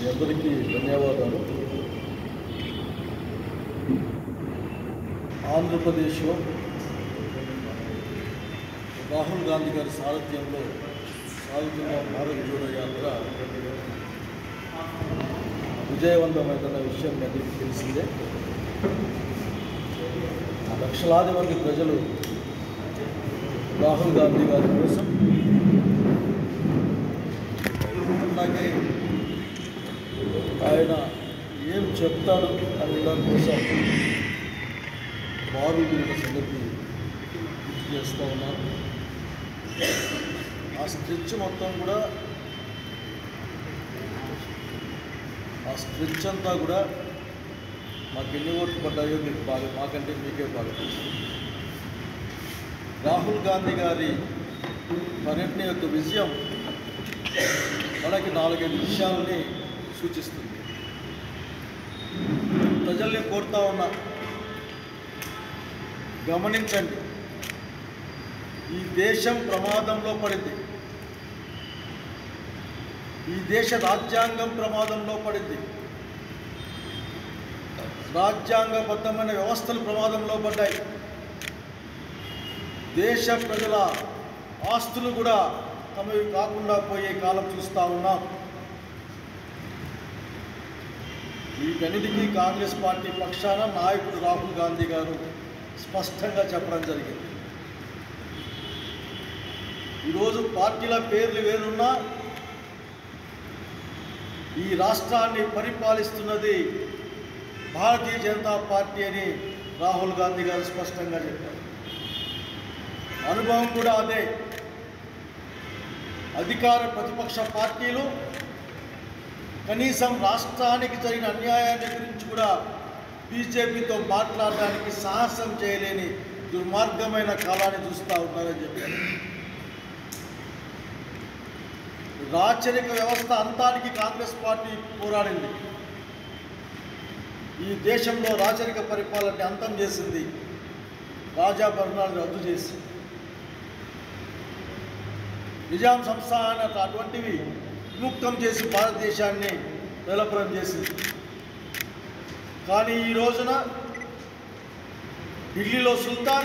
మీ అందరికీ ధన్యవాదాలు. ఆంధ్రప్రదేశ్లో రాహుల్ గాంధీ గారి సారథ్యంలో సాగుతున్న భారత్ జోడో యాత్ర విజయవంతమైన విషయం మీ అందరికీ తెలిసిందే. లక్షలాది మంది ప్రజలు రాహుల్ గాంధీ గారి కోసం, అలాగే ఆయన ఏం చెప్తాడు అనే దాని కోసం బారులు తిరిగిన సంగతి గుర్తు చేస్తూ ఉన్నారు. ఆ స్ట్రెచ్ మొత్తం కూడా, ఆ స్ట్రెచ్ అంతా కూడా మాకు ఎన్ని ఓట్లు పడ్డాయో మీకు బాగా, మాకంటే మీకే బాగా తెలుసు. రాహుల్ గాంధీ గారి పర్యటన యొక్క విజయం మనకి 4-5 విషయాలని సూచిస్తుంది. ప్రజల్ని కోరుతా ఉన్నా, గమనించండి, ఈ దేశం ప్రమాదంలో పడింది, ఈ దేశ రాజ్యాంగం ప్రమాదంలో పడింది, రాజ్యాంగబద్ధమైన వ్యవస్థలు ప్రమాదంలో పడ్డాయి, దేశ ప్రజల ఆస్తులు కూడా తమవి కాకుండా పోయే కాలం చూస్తూ ఉన్నాం. వీటన్నిటికీ కాంగ్రెస్ పార్టీ పక్షాన నాయకుడు రాహుల్ గాంధీ గారు స్పష్టంగా చెప్పడం జరిగింది. ఈరోజు పార్టీల పేర్లు వేరున్నా ఈ రాష్ట్రాన్ని పరిపాలిస్తున్నది భారతీయ జనతా పార్టీ అని రాహుల్ గాంధీ గారు స్పష్టంగా చెప్పారు. అనుభవం కూడా అదే. అధికార ప్రతిపక్ష పార్టీలు కనీసం రాష్ట్రానికి జరిగిన అన్యాయాన్ని గురించి కూడా బీజేపీతో మాట్లాడడానికి సాహసం చేయలేని దుర్మార్గమైన కాలాన్ని చూస్తూ ఉన్నారని చెప్పారు. రాచరిక వ్యవస్థ అంతానికి కాంగ్రెస్ పార్టీ పోరాడింది. ఈ దేశంలో రాచరిక పరిపాలనని అంతం చేసింది, రాజాభరణాలను రద్దు చేసి నిజాం సంస్థాన అటువంటివి విముక్తం చేసి భారతదేశాన్ని వెలపురం చేసింది. కానీ ఈ రోజున ఢిల్లీలో సుల్తాన్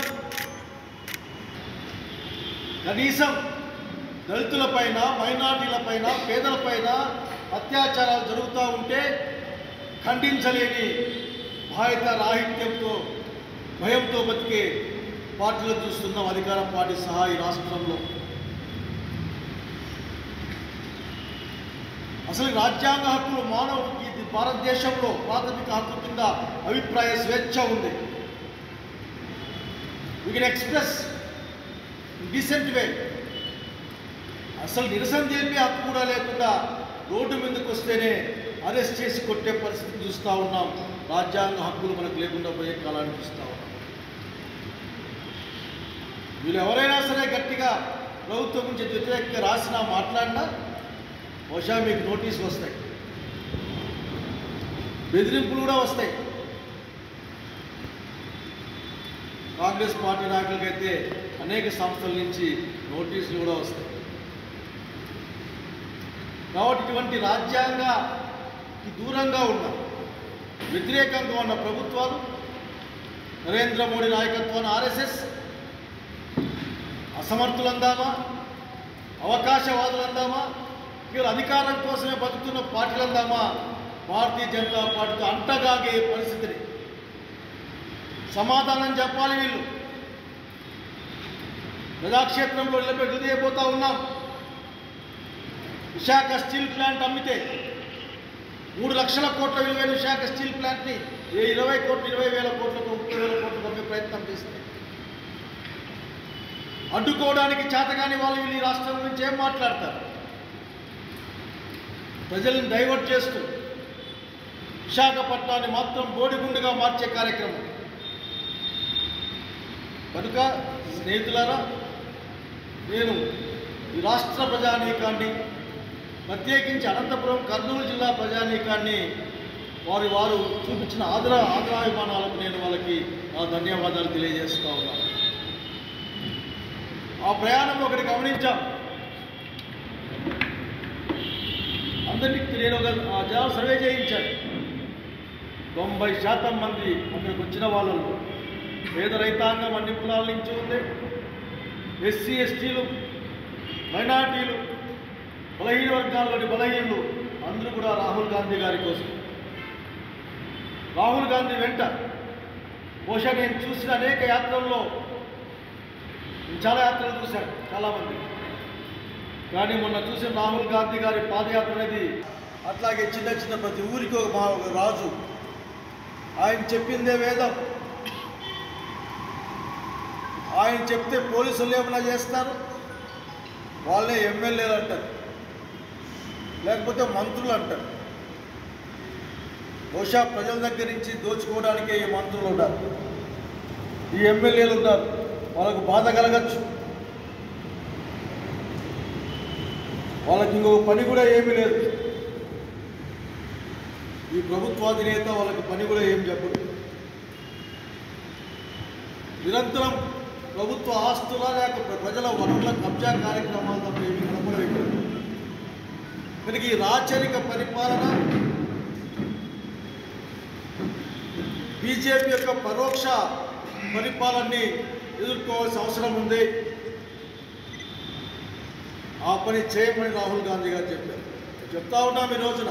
కనీసం దళితులపైన, మైనార్టీలపైన, పేదలపైన అత్యాచారాలు జరుగుతూ ఉంటే ఖండించలేని బాధ్యత రాహిత్యంతో, భయంతో బతికే పార్టీలు చూస్తున్నాం, అధికార పార్టీ సహా ఈ రాష్ట్రంలో. అసలు రాజ్యాంగ హక్కులు, మానవుడికి భారతదేశంలో ప్రాథమిక హక్కు కింద అభిప్రాయ స్వేచ్ఛ ఉంది. We can express decent way. అసలు నిరసన తెలిపే హక్కు కూడా లేకుండా రోడ్డు మీదకి వస్తేనే అరెస్ట్ చేసి కొట్టే పరిస్థితిని చూస్తూ ఉన్నాం. రాజ్యాంగ హక్కులు మనకు లేకుండా పోయే కాలాన్ని చూస్తూ ఉన్నాం. వీళ్ళు ఎవరైనా సరే గట్టిగా ప్రభుత్వం గురించి వ్యతిరేకంగా రాసినా, మాట్లాడినా బహుశా మీకు నోటీసులు వస్తాయి, బెదిరింపులు కూడా వస్తాయి. కాంగ్రెస్ పార్టీ నాయకులకైతే అనేక సంస్థల నుంచి నోటీసులు కూడా వస్తాయి. కాబట్టి ఇటువంటి రాజ్యాంగానికి దూరంగా ఉన్న, వ్యతిరేకంగా ఉన్న ప్రభుత్వాలు, నరేంద్ర మోడీ నాయకత్వాన్ని ఆర్ఎస్ఎస్ అసమర్థులందామా, అవకాశవాదులందామా, వీళ్ళు అధికారం కోసమే బతుకుతున్న పార్టీలందామా, భారతీయ జనతా పార్టీతో అంటగాగే పరిస్థితిని సమాధానం చెప్పాలి. వీళ్ళు ప్రజాక్షేత్రంలో నిలబెట్టుపోతా ఉన్నాం. విశాఖ స్టీల్ ప్లాంట్ అమ్మితే 3 లక్షల కోట్ల విలువైన విశాఖ స్టీల్ ప్లాంట్ని 20 కోట్లు, 20,000 కోట్లకు, 30,000 కోట్లకు అమ్మే ప్రయత్నం చేస్తే అడ్డుకోవడానికి చేతగాని వాళ్ళు వీళ్ళు ఈ రాష్ట్రం గురించి ఏం మాట్లాడతారు? ప్రజలను డైవర్ట్ చేస్తూ విశాఖపట్నాన్ని మాత్రం బోడిగుండుగా మార్చే కార్యక్రమం. కనుక స్నేహితులారా, నేను ఈ రాష్ట్ర ప్రజానీకాన్ని, ప్రత్యేకించి అనంతపురం, కర్నూలు జిల్లా ప్రజానీకాన్ని వారు చూపించిన ఆదరాభిమానాలకు నేను వాళ్ళకి నా ధన్యవాదాలు తెలియజేస్తూ ఉన్నాను. ఆ ప్రయాణంలో ఒకటి గమనించాం. అందరికీ నేను ఒక జనాలు సర్వే చేయించాను. 90% మంది అక్కడికి వచ్చిన వాళ్ళలో పేద రైతాంగం అన్ని కులాల నుంచి ఉంది. ఎస్సీ ఎస్టీలు, మైనార్టీలు, బలహీన వర్గాల్లోని బలహీనులు అందరూ కూడా రాహుల్ గాంధీ గారి కోసం, రాహుల్ గాంధీ వెంట. బహుశా నేను చూసిన అనేక యాత్రల్లో, చాలా యాత్రలు చూశాను చాలామంది, కానీ మొన్న చూసిన రాహుల్ గాంధీ గారి పాదయాత్ర అనేది అట్లాగే చిన్న చిన్న ప్రతి ఊరికి ఒక రాజు, ఆయన చెప్పిందే వేదం. ఆయన చెప్తే పోలీసులు ఏమైనా చేస్తారు, వాళ్ళే ఎమ్మెల్యేలు అంటారు, లేకపోతే మంత్రులు అంటారు. బహుశా ప్రజల దగ్గర నుంచి దోచుకోవడానికే ఈ మంత్రులు ఉన్నారు, ఈ ఎమ్మెల్యేలు ఉన్నారు. వాళ్ళకు బాధ కలగచ్చు, వాళ్ళకి ఇంకొక పని కూడా ఏమీ లేదు. ఈ ప్రభుత్వాధినేత వాళ్ళకి పని కూడా ఏం చెప్పదు. నిరంతరం ప్రభుత్వ ఆస్తుల లేక ప్రజల వనరుల కబ్జా కార్యక్రమాలు తప్ప ఏమీ కనపడలేదు. కనుక ఈ రాచరిక పరిపాలన, బీజేపీ యొక్క పరోక్ష పరిపాలనని ఎదుర్కోవాల్సిన అవసరం ఉంది. ఆ పని చేయమని రాహుల్ గాంధీ గారు చెప్పారు. చెప్తా ఉన్నాం, ఈ రోజున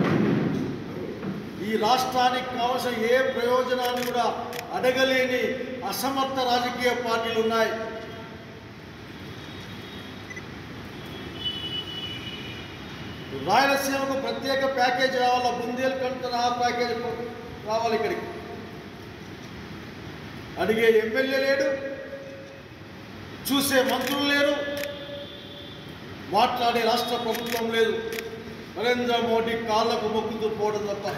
ఈ రాష్ట్రానికి కావాల్సిన ఏ ప్రయోజనాన్ని కూడా అడగలేని అసమర్థ రాజకీయ పార్టీలు ఉన్నాయి. రాయలసీమకు ప్రత్యేక ప్యాకేజ్ రావాలా, బుందేల్ఖండ్ తరహా ప్యాకేజ్ రావాలి. ఇక్కడికి అడిగే ఎమ్మెల్యే లేడు, చూసే మంత్రులు లేరు, మాట్లాడే రాష్ట్ర ప్రభుత్వం లేదు. నరేంద్ర మోడీ కాళ్ళకు మొక్కుతూ పోవడం తప్ప.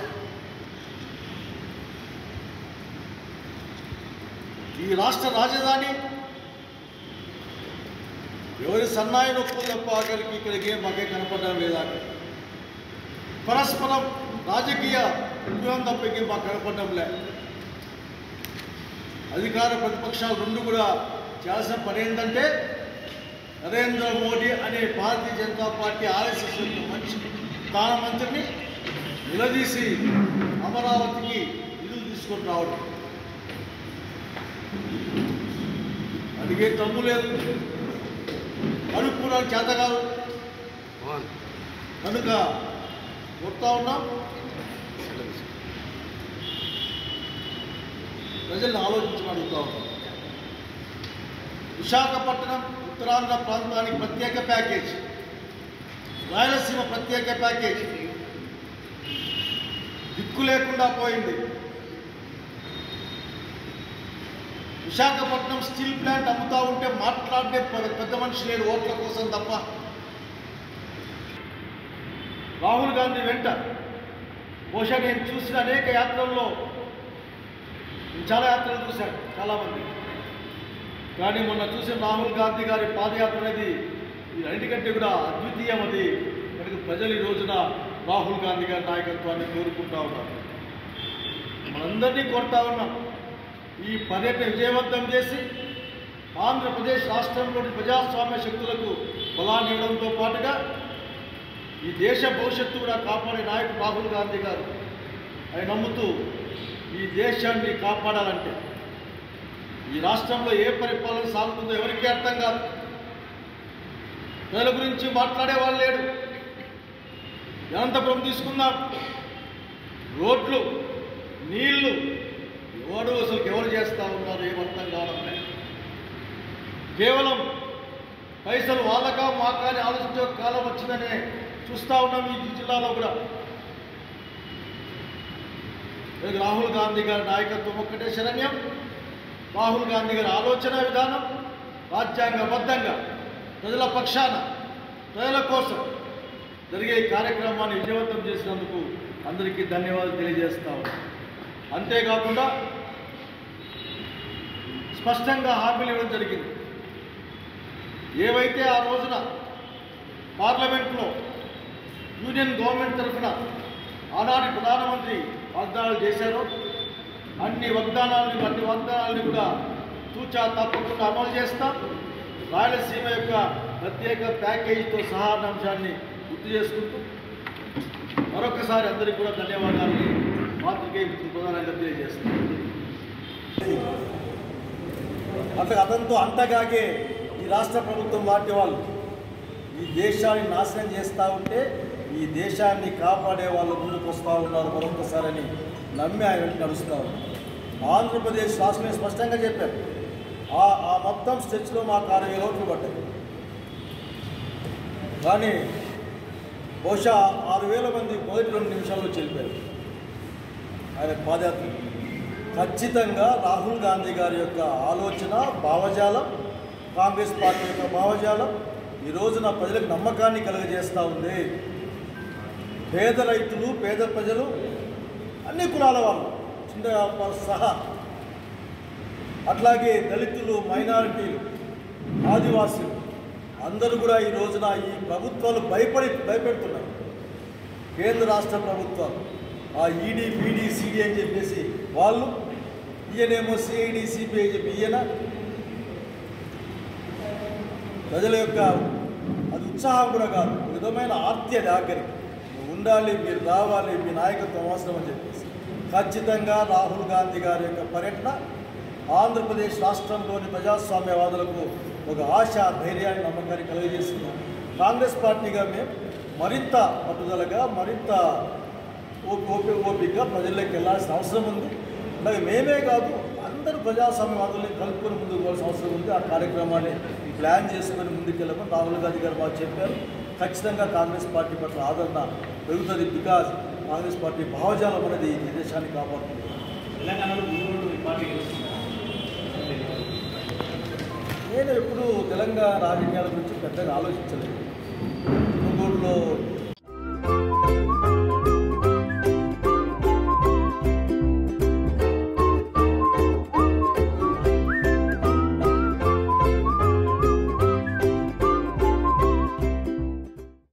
ఈ రాష్ట్ర రాజధాని ఎవరి సన్నాయి నొప్పులు తప్ప ఇక్కడికి మాకే కనపడడం లేదా. పరస్పరం రాజకీయ ఉపయోగం తప్పకి మాకు కనపడడం లే. అధికార ప్రతిపక్షాలు రెండు కూడా చేయాల్సిన పని ఏంటంటే, నరేంద్ర మోడీ అనే భారతీయ జనతా పార్టీ ఆర్ఎస్ఎస్ మంచి ప్రధానమంత్రిని నిలదీసి అమరావతికి నిధులు తీసుకొని రావడం. అడిగే తమ్ము లేదు, అడుక్కున్నాను చేత కాదు. కనుక కొడతా ఉన్నాం. ప్రజలను ఆలోచించమని అడుగుతా ఉన్నాం. విశాఖపట్నం ఉత్తరాంధ్ర ప్రాంతానికి ప్రత్యేక ప్యాకేజ్, రాయలసీమ ప్రత్యేక ప్యాకేజ్ దిక్కు లేకుండా పోయింది. విశాఖపట్నం స్టీల్ ప్లాంట్ అమ్ముతా ఉంటే మాట్లాడే పెద్ద మనిషి లేడు, ఓట్ల కోసం తప్ప. రాహుల్ గాంధీ వెంట బహుశా నేను చూసిన అనేక యాత్రల్లో, చాలా యాత్రలు చూశాను చాలామంది, కానీ మొన్న చూసిన రాహుల్ గాంధీ గారి పాదయాత్ర అనేది వీటన్నిటికంటే కూడా అద్వితీయం. అది కనుక ప్రజలు ఈ రోజున రాహుల్ గాంధీ గారి నాయకత్వాన్ని కోరుకుంటా ఉన్నారు. మనందరినీ కోరుతా ఉన్నాం, ఈ పర్యటన విజయవంతం చేసి ఆంధ్రప్రదేశ్ రాష్ట్రంలోని ప్రజాస్వామ్య శక్తులకు బలాన్ని ఇవ్వడంతో పాటుగా ఈ దేశ భవిష్యత్తు కూడా కాపాడే నాయకుడు రాహుల్ గాంధీ గారు. ఆయన నమ్ముతూ ఈ దేశాన్ని కాపాడాలంటే ఈ రాష్ట్రంలో ఏ పరిపాలన సాగుతుందో ఎవరికీ అర్థం కాదు. ప్రజల గురించి మాట్లాడే వాళ్ళు లేడు. అనంతపురం తీసుకుందాం, రోడ్లు, నీళ్లు, ఎవడు అసలు ఎవరు చేస్తూ ఉన్నారు ఏమర్థం కావడం లేదు. కేవలం పైసలు వాళ్ళకా మాకా అని ఆలోచించే కాలం వచ్చిందనే చూస్తూ ఉన్నాం ఈ జిల్లాలో కూడా. రాహుల్ గాంధీ గారి నాయకత్వం ఒక్కటే శరణ్యం. రాహుల్ గాంధీ గారి ఆలోచన విధానం రాజ్యాంగబద్ధంగా ప్రజల పక్షాన, ప్రజల కోసం జరిగే కార్యక్రమాన్ని విజయవంతం చేసినందుకు అందరికీ ధన్యవాదాలు తెలియజేస్తా ఉన్నాం. అంతేకాకుండా స్పష్టంగా హామీలు ఇవ్వడం జరిగింది. ఏవైతే ఆ రోజున పార్లమెంట్లో యూనియన్ గవర్నమెంట్ తరఫున ఆనాటి ప్రధానమంత్రి వాగ్దానాలు చేశారో అన్ని వాగ్దానాలని కూడా తూచా తప్పకుండా అమలు చేస్తాం. రాయలసీమ యొక్క ప్రత్యేక ప్యాకేజీతో సహా అంశాన్ని గుర్తు చేసుకుంటూ మరొకసారి అందరికీ కూడా ధన్యవాదాలని పాత్రికేయ ప్రధానంగా తెలియజేస్తున్నాను. అతనితో అంతగాగే ఈ రాష్ట్ర ప్రభుత్వం లాంటి వాళ్ళు ఈ దేశాన్ని నాశనం చేస్తూ ఉంటే ఈ దేశాన్ని కాపాడే వాళ్ళు ముందుకు వస్తూ ఉన్నారు మరొకసారని నమ్మి ఆయన నడుస్తూ ఉన్నారు. ఆంధ్రప్రదేశ్ రాష్ట్రం స్పష్టంగా చెప్పారు, ఆ మొత్తం స్టెచ్లో మాకు 60,000 ఓట్లు పడ్డాయి. కానీ బహుశా 6,000 మంది మొదటి 2 నిమిషాల్లో చెల్లిపారు ఆయన పాదయాత్ర. ఖచ్చితంగా రాహుల్ గాంధీ గారి యొక్క ఆలోచన భావజాలం, కాంగ్రెస్ పార్టీ యొక్క భావజాలం ఈ రోజున ప్రజలకు నమ్మకాన్ని కలుగజేస్తూ ఉంది. పేద రైతులు, పేద ప్రజలు, అన్ని కులాల వాళ్ళు, చిన్న వ్యాపార సహా, అట్లాగే దళితులు, మైనారిటీలు, ఆదివాసీలు అందరూ కూడా ఈ రోజున ఈ ప్రభుత్వాలు భయపెడుతున్నాయి. కేంద్ర రాష్ట్ర ప్రభుత్వాలు ఆ ఈడీ, పీడీ, సిడీ అని చెప్పేసి వాళ్ళు, ఈయనేమో సిఐడి, సిబిఐ చెప్పి ఈయన ప్రజల యొక్క అది ఉత్సాహం కూడా కాదు, విధమైన ఆర్త్య ఆఖరికి ఉండాలి, మీరు రావాలి, మీ నాయకత్వం అవసరం అని చెప్పేసి ఖచ్చితంగా రాహుల్ గాంధీ గారి యొక్క పర్యటన ఆంధ్రప్రదేశ్ రాష్ట్రంలోని ప్రజాస్వామ్యవాదులకు ఒక ఆశ, ధైర్యాన్ని, నమ్మకాన్ని కలుగజేస్తున్నాం. కాంగ్రెస్ పార్టీగా మేము మరింత పట్టుదలగా, మరింత ఓపికగా ప్రజల్లోకి వెళ్ళాల్సిన అవసరం ఉంది. అలాగే మేమే కాదు, అందరూ ప్రజాస్వామ్యవాదుల్ని కలుపుకొని ముందుకు పోవాల్సిన అవసరం ఉంది. ఆ కార్యక్రమాన్ని ప్లాన్ చేసుకొని ముందుకెళ్ళమని రాహుల్ గాంధీ గారు మాకు చెప్పారు. ఖచ్చితంగా కాంగ్రెస్ పార్టీ పట్ల ఆదరణ పెరుగుతుంది. బికాజ్ కాంగ్రెస్ పార్టీ భావజాలం అనేది ఈ దేశాన్ని కాపాడుతుంది. తెలంగాణలో నేను ఎప్పుడూ తెలంగాణ రాజకీయాల గురించి పెద్దగా ఆలోచించలేదు.